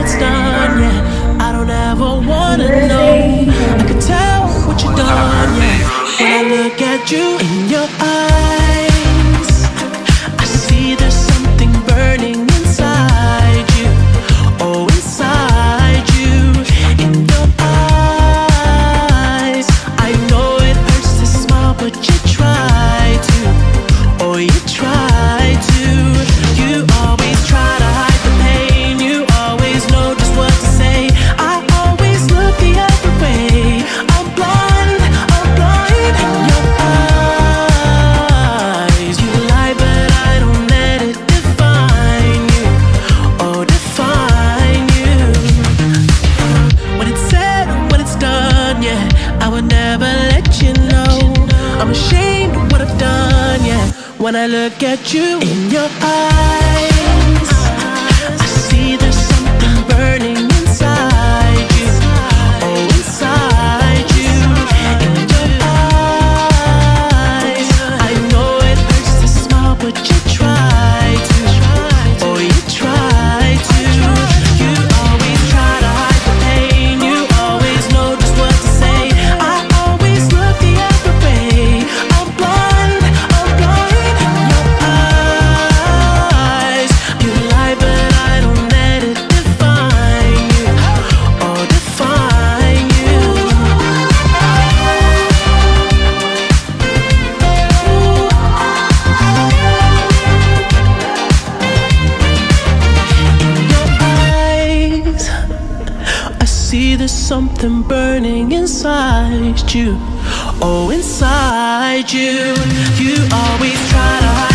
it's done, yeah. I don't ever wanna know. I can tell what you've done, yeah. When I look at you in your eyes, I see there's something burning inside you. Oh, inside you, in your eyes. I know it hurts to smile, but you try to. Oh, you try to. You always try to hide the pain. You always know just what to say. I always look the other way. I'm blind in your eyes. You lie, but I don't let it define you. Oh, define you. When it's said, when it's done, yeah, I would never let you know. I'm ashamed of what I've done, yeah. When I look at you in your eyes, I see there's something burning inside you. Oh, inside you, in your eyes. I know it hurts to smile, but you try to. Oh, you try to. You always try to hide the pain. You always know just what to say. I always look the other way. I'm blind in your eyes. You lie, but I don't let it define you. Oh, define you. In your eyes, I see there's something burning inside you. Oh, inside you. You always try to hide